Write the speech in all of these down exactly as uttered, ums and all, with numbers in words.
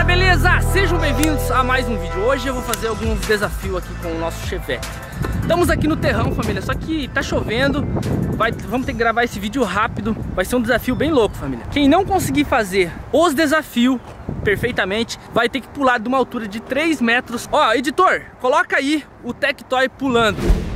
galera, beleza? Sejam bem-vindos a mais um vídeo. Hoje eu vou fazer alguns desafios aqui com o nosso Chevette. Estamos aqui no terrão, família, só que tá chovendo. Vai, vamos ter que gravar esse vídeo rápido. Vai ser um desafio bem louco, família. Quem não conseguir fazer os desafios perfeitamente vai ter que pular de uma altura de três metros. Ó, editor, coloca aí o Tectoy pulando.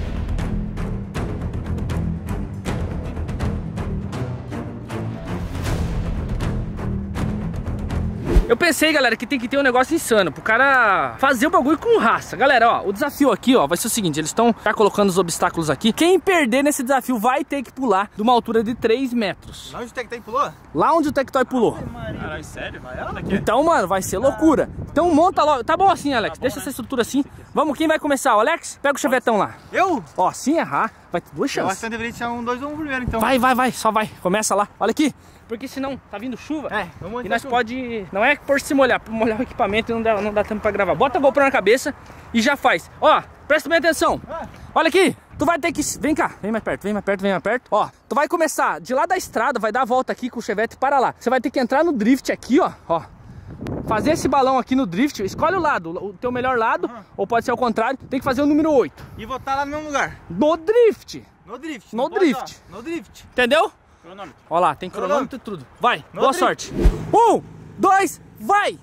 Eu pensei, galera, que tem que ter um negócio insano pro cara fazer o bagulho com raça. Galera, ó, o desafio aqui, ó, vai ser o seguinte. Eles estão tá colocando os obstáculos aqui. Quem perder nesse desafio vai ter que pular de uma altura de três metros. Lá onde o Tectoy pulou? Lá onde o Tectoy pulou. Caralho, sério? Vai ela daqui? Então, mano, vai ser loucura. Então monta logo. Tá bom assim, Alex. Tá bom, Deixa né? essa estrutura assim. Vamos, quem vai começar? O Alex? Pega o chevetão lá. Eu? Ó, se errar, vai ter duas chances. Eu acho que eu deveria tirar um, dois ou um primeiro, então. Vai, vai, vai. Só vai. Começa lá. Olha aqui. Porque senão tá vindo chuva. É, vamos E nós pode... Não é por se molhar, por molhar o equipamento e não dá, não dá tempo pra gravar. Bota a GoPro na cabeça e já faz. Ó, presta bem atenção. Olha aqui. Tu vai ter que... Vem cá. Vem mais perto, vem mais perto, vem mais perto. Ó, tu vai começar de lá da estrada, vai dar a volta aqui com o Chevette para lá. Você vai ter que entrar no drift aqui, ó. Ó. Fazer esse balão aqui no drift. Escolhe o lado, o teu melhor lado. Uhum. Ou pode ser ao contrário. Tem que fazer o número oito. E voltar lá no mesmo lugar. No drift. No drift. No drift. No drift. Entendeu? Cronômetro. Ó lá, tem cronômetro e tudo. Vai, No boa drift. sorte. Um, dois, vai!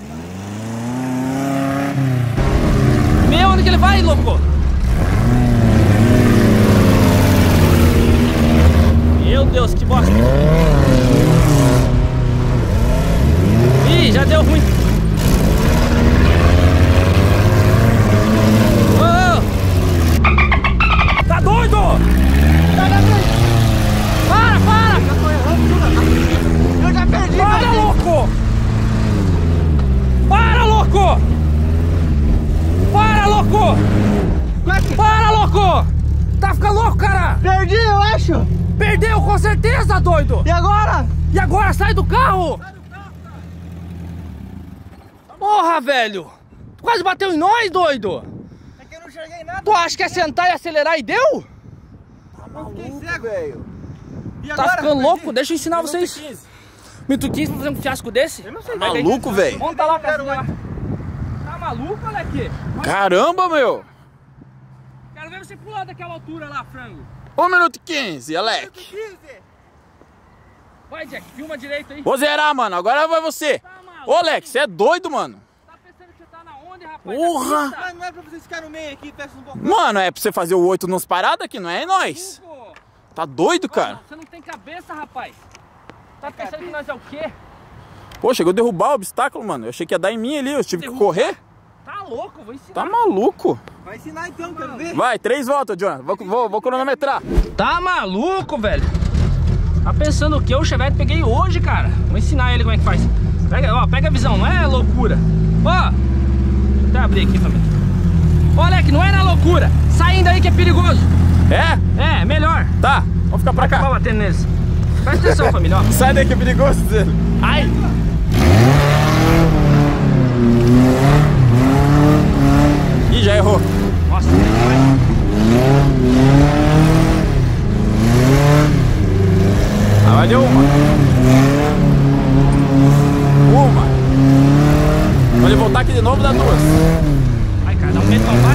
Meu, onde que ele vai, louco? Meu Deus, que bosta. Ih, já deu ruim. Oh! Tá doido? Tá na frente. Para, para! Eu já tô errando tudo. Eu já perdi. Para, perdi. louco! Para, louco! Para, louco! Quase. Para, louco! Tá ficando louco, cara! Perdi, eu acho. Perdeu, com certeza, doido! E agora? E agora, sai do carro! Sai do carro, cara. Porra, velho! Tu quase bateu em nós, doido! É que eu não enxerguei nada. Tu acha que é sentar e acelerar e deu? Eu fiquei cego, velho. E Tá agora? ficando Perdi. louco? Deixa eu ensinar Minuto vocês. quinze. Minuto quinze pra fazer um fiasco desse? Eu não sei. Maluco, velho. Monta lá, cara. Lá. Tá maluco, moleque? Caramba, meu. Quero ver você pular daquela altura lá, frango. um minuto e quinze, Alec. quinze. Vai, Jack, filma direito aí. Vou zerar, mano. Agora vai você. Tá maluco? Ô, Alec, você é doido, mano. Tá pensando que você tá na onde, rapaz? Porra. Tá Mas não é pra vocês ficarem no meio aqui, peça um pouco. Mano, é pra você fazer o oito nos paradas aqui, não é nós. maluco? Tá doido, Ô, cara? você não tem cabeça, rapaz. Tá pensando que nós é o quê? Pô, chegou a derrubar o obstáculo, mano. Eu achei que ia dar em mim ali. Eu tive que Derrubar? correr. Tá louco, vou ensinar. Tá maluco. Vai ensinar então, quero ver. Vai, três voltas, Jonathan. Vou, vou, vou cronometrar. Tá maluco, velho? Tá pensando o que? O Chevette peguei hoje, cara. Vou ensinar ele como é que faz. Pega, ó, pega a visão, não é loucura. Ó, deixa eu até abrir aqui, família. Ó, Alec, não é na loucura. Saindo aí que é perigoso. É? É, melhor. Tá. Vamos ficar pra Vai cá. batendo neles. Presta atenção, família, ó. Sai daí que é perigoso. Ai. Ih, já errou. Nossa, vai. Ah, vai deu uma. Uma. Quando ele voltar aqui de novo, dá duas. Vai, cara, dá um medo, não vai.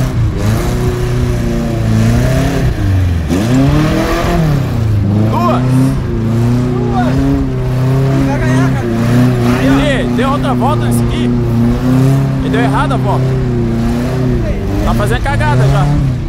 Duas. Vai ganhar, cara. Aí, ó. Ih, deu outra volta nesse aqui. E deu errada a volta. Tá fazendo cagada já.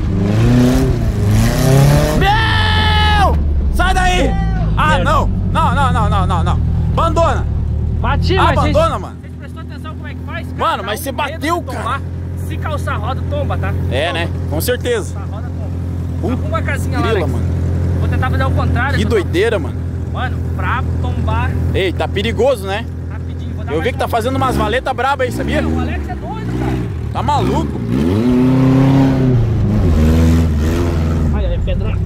Meu! Sai daí! Ah, não! Não, não, não, não, não, não. Abandona! Bati, mas Abandona, vocês, mano. vocês prestou atenção como é que faz? Cara, Mano, dá mas um você medo bateu, de cara. tomar. Se calçar a roda, tomba, tá? É, Tomba. né? Com certeza. Calçar a roda, tomba. Uh, Arruma a casinha lá, grila, Alex. mano. Vou tentar fazer o contrário. Que só- doideira, mano. Mano, pra tombar Ei, tá perigoso, né? rapidinho. Vou dar Eu mais vi que tá uma- fazendo umas valetas brabas aí, sabia? O Alex é doido, cara. Tá maluco. Ai, ai, pedra.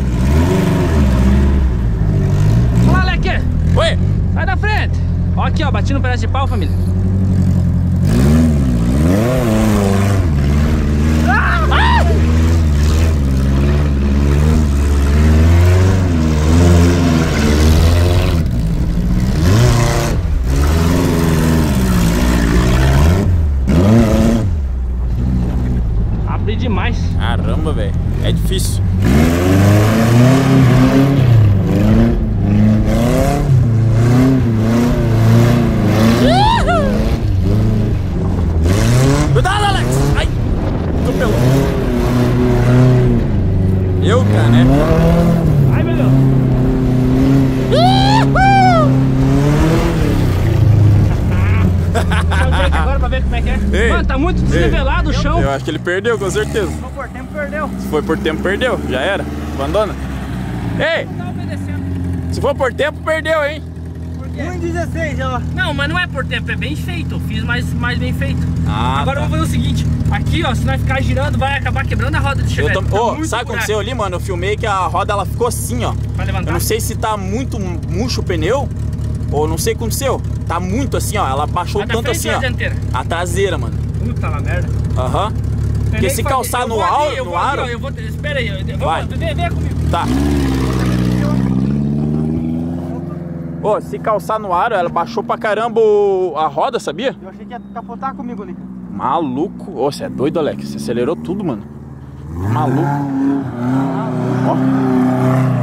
Olha lá, Alex. Oi! Sai da frente. Ó aqui, ó. Bati no pedaço de pau, família. Ah! Ah! Caramba, velho. É difícil. Cuidado, Alex! Ai! Atropelou. Eu, cara, né? Ai, meu Deus! Agora pra ver como é que é. Ei, Mano, tá muito desnivelado o chão. Eu acho que ele perdeu, com certeza. Se for por tempo, perdeu. Se foi por tempo, perdeu. Já era. Abandona. Ei! Não tá obedecendo. Se for por tempo, perdeu, hein? um e dezesseis, ó. Não, mas não é por tempo, é bem feito. Eu fiz mais, mais bem feito. Ah, Agora tá. eu vou fazer o seguinte. Aqui, ó, se nós ficar girando, vai acabar quebrando a roda de Eu chevette. tam... Tá Ô, muito sabe o que buraco. aconteceu ali, mano? Eu filmei que a roda ela ficou assim, ó. Vai levantar? Eu não sei se tá muito murcho o pneu ou não sei o que aconteceu. Tá muito assim, ó. Ela baixou A da tanto frente assim, ou a ó. dianteira? A traseira, mano. Puta la merda. Aham. Porque se calçar no, ar, ar, no aro... Eu vou, espera aí, eu, Vai. vamos, vem, vem comigo. Tá. Ô, se calçar no aro, ela baixou pra caramba o- a roda, sabia? Eu achei que ia capotar comigo ali. Maluco. Ô, você é doido, Alex. Você acelerou tudo, mano. Maluco. Ó.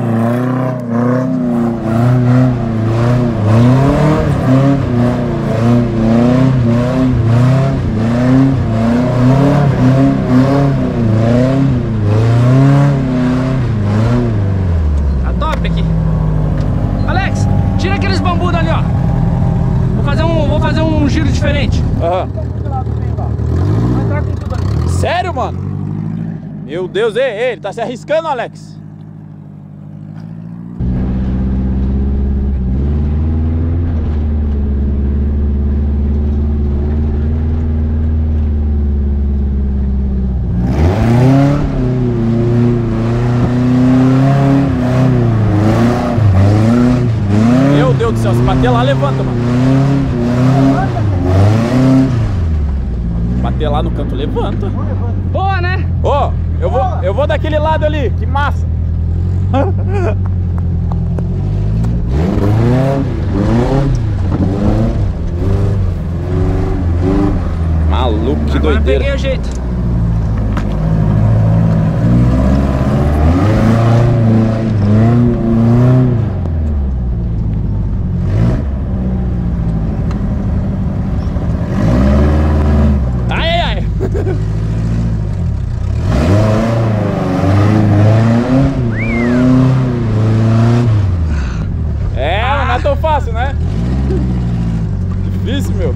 Tá top aqui. Alex, tira aqueles bambus dali, ó. Vou fazer um, vou fazer um giro diferente. Aham. Vai entrar com tudo ali. Sério, mano? Meu Deus, ei, ei, ele tá se arriscando, Alex. Meu Deus do céu, se bater lá, levanta, mano. Bater lá no canto, levanta. Boa, né? Ô, eu vou, eu vou daquele lado ali, que massa. Maluco, que Agora doideira. peguei o jeito. Ai, ai, ai. É, mas não é tão fácil, né? Difícil, meu.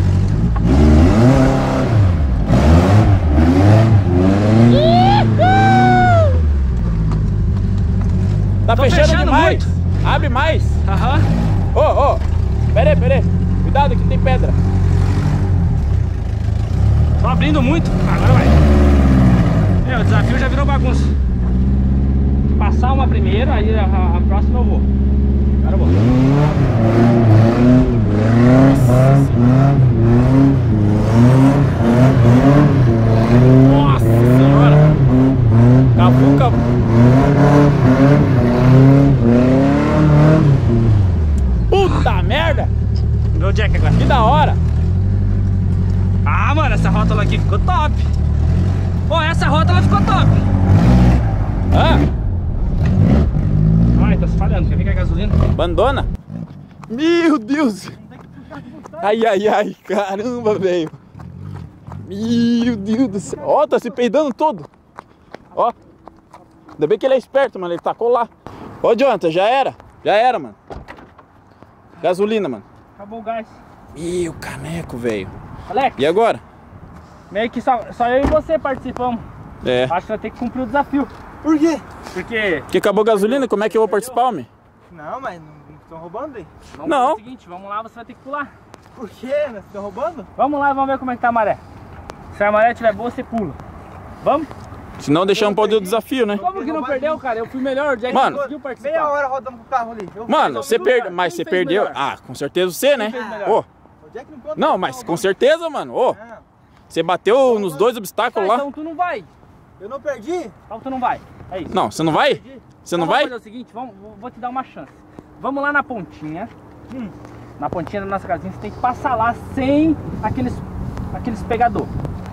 Tá Tô fechando, fechando demais. muito. Abre mais. Aham. Ô, ô. Pera aí, pera aí. Cuidado que tem pedra. Tô abrindo muito. Agora vai. É, o desafio já virou bagunça. Passar uma primeiro, aí a, a próxima eu vou. Agora eu vou. Nossa senhora. Acabou, acabou. Puta merda. Vê o Jack agora. Que da hora. Ah, mano, essa rótula aqui ficou top. Pô, essa rótula ficou top. Ah, Ai, tá se falhando. Quer ver que é gasolina? abandona. Meu Deus. Ai, ai, ai. Caramba, velho. Meu Deus do céu. Ó, tá se peidando todo. Ó. Ainda bem que ele é esperto, mano. Ele tacou lá. Ô, Jonathan, já era. Já era, mano. Gasolina, mano. Acabou o gás. Meu caneco, velho. Alex, E agora? meio que só, só eu e você participamos. É. Acho que vai ter que cumprir o desafio. Por quê? Porque... Porque acabou a gasolina, como é que eu vou participar, homem? Não, mas não estão roubando aí. Vamos Não. fazer o seguinte, vamos lá, você vai ter que pular. Por quê? Nós estão roubando? Vamos lá, vamos ver como é que tá a maré. Se a maré estiver boa, você pula. Vamos? Se não, deixamos pra o desafio, né? Como que não perdeu, cara? Eu fui melhor, o Jack Mano, conseguiu participar. Meia hora rodando com o carro ali. Eu Mano, você Quem perdeu. Mas fez você perdeu. melhor? Ah, com certeza você, né? fez melhor? Ô, O Jack não conta. não, mas com certeza, mano. Ô, Não, você bateu nos dois obstáculos Tá, lá. então tu não vai. eu não perdi. Então tu não vai. É isso. Não, você não vai? Você não Então vai? Vamos fazer o seguinte, vamos, vou- vou te dar uma chance. Vamos lá na pontinha. Hum, na pontinha da nossa casinha, você tem que passar lá sem aqueles, aqueles pegador.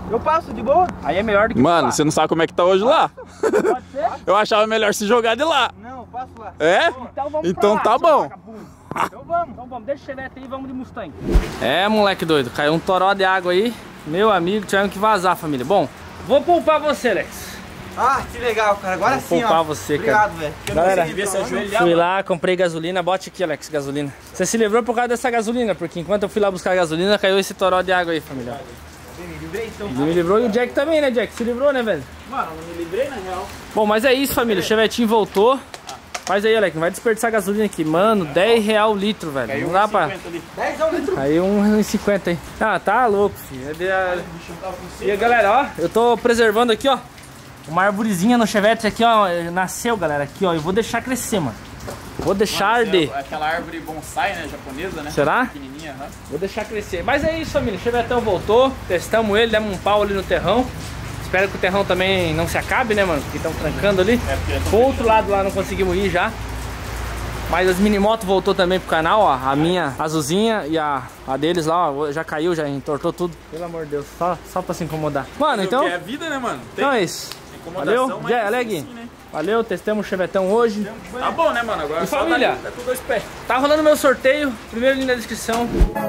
Eu passo de boa. Aí é melhor do que Mano, você não sabe como é que tá hoje lá. Pode ser? Eu achava melhor se jogar de lá. Não, eu passo lá. É? Então vamos Então pra lá, tá seu bom. vagabundo. Então vamos, então vamos. Deixa o chevette aí e vamos de Mustang. É, moleque doido. Caiu um toró de água aí. Meu amigo, tivemos que vazar, família. Bom, vou poupar você, Alex. Ah, que legal, cara. Agora Vou sim, poupar ó. você, Obrigado, cara. velho. Galera, ver se ajoelhar. fui lá, comprei gasolina. Bote aqui, Alex, gasolina. Você se livrou por causa dessa gasolina, porque enquanto eu fui lá buscar gasolina, caiu esse toró de água aí, família. Me livrei, então. Ele me livrou e o Jack também, né, Jack? Se livrou, né, velho? Mano, não me livrei, na real. Bom, mas é isso, família. O chevetinho voltou. Faz aí, Alex. Não vai desperdiçar gasolina aqui. Mano, dez reais o litro, velho. Não dá pra... dez ao litro. Aí um real e cinquenta aí. Ah, tá louco, filho. E galera, ó, eu tô preservando aqui, ó. Uma arvorezinha no chevette aqui, ó. Nasceu, galera, aqui, ó. Eu vou deixar crescer, mano. Vou deixar arder. Aquela árvore bonsai, né? Japonesa, né? Será? Pequenininha, né? Vou deixar crescer. Mas é isso, família. O chevetão voltou. Testamos ele, demos um pau ali no terrão. Espero que o terrão também não se acabe, né, mano? Porque estão trancando ali. O outro lado lá não conseguimos ir já. Mas as minimotos voltou também pro canal, ó. A minha azulzinha e a, a deles lá, ó, já caiu, já entortou tudo. Pelo amor de Deus, só, só pra se incomodar. Mano, então... É a vida, né, mano? Tem Então é isso. Valeu, Jé, Alegre. assim, né? Valeu, testamos o chevetão hoje. Tá bom, né, mano? Agora E só família, tá tudo dois pés. tá rolando meu sorteio. Primeiro link na descrição.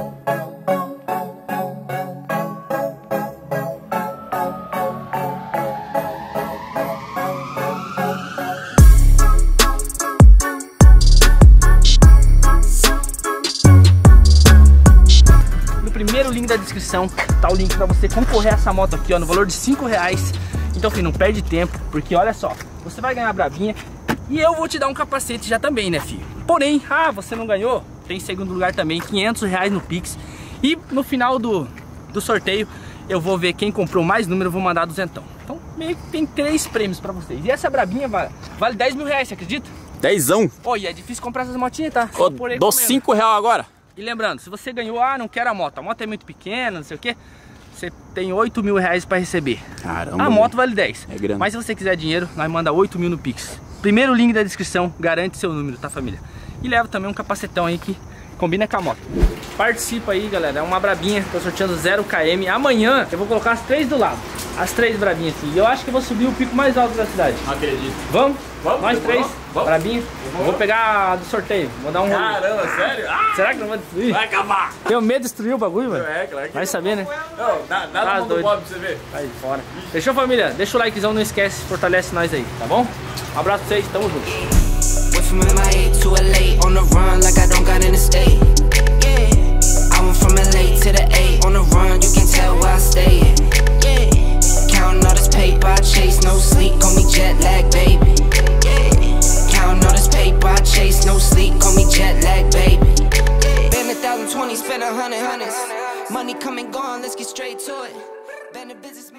Primeiro link da descrição tá o link pra você concorrer a essa moto aqui, ó, no valor de cinco reais. Então, filho, não perde tempo, porque olha só, você vai ganhar a brabinha e eu vou te dar um capacete já também, né, filho? Porém, ah, você não ganhou? Tem segundo lugar também, quinhentos reais no Pix. E no final do, do sorteio, eu vou ver quem comprou mais número, eu vou mandar duzentão. Então, meio que tem três prêmios pra vocês. E essa brabinha vale, vale dez mil reais, você acredita? Dezão. Olha, é difícil comprar essas motinhas, tá? Ô, dou cinco reais agora. E lembrando, se você ganhou, ah, não quero a moto, a moto é muito pequena, não sei o que, você tem oito mil reais para receber. Caramba. A moto vale dez. É grana. Mas se você quiser dinheiro, nós manda oito mil no Pix. Primeiro link da descrição, garante seu número, tá, família? E leva também um capacetão aí que combina com a moto. Participa aí, galera, é uma brabinha, tô sorteando zero quilômetros. Amanhã eu vou colocar as três do lado, as três brabinhas aqui. E eu acho que eu vou subir o pico mais alto da cidade. Não acredito. Vamos? Vamos, Nós demorou. três, Vamos. brabinha. Eu vou pegar a do sorteio, vou dar um rolê. Caramba, sério? Ah, Será que não vai destruir? vai acabar. Tenho medo de destruir o bagulho, velho. É, claro que Vai saber, né? não. Dá, dá Tá na mão do doido. Bob pra você ver. Sai fora. Fechou, família? Deixa o likezão, não esquece, fortalece nós aí, tá bom? Um abraço pra vocês, tamo junto. Went from M I A to L A on the run like I don't got an estate. Yeah, I went from L A to the A on the run, you can tell where I stay. Yeah, counting all this paper, I chase no sleep, call me jet lag, baby. Yeah, counting all this paper, I chase no sleep, call me jet lag, baby. Been a thousand twenty, spent a hundred hundreds. Money come and gone, let's get straight to it. Been a business.